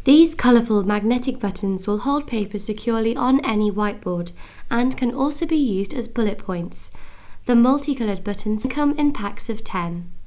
These colourful magnetic buttons will hold paper securely on any whiteboard and can also be used as bullet points. The multicoloured buttons come in packs of 10.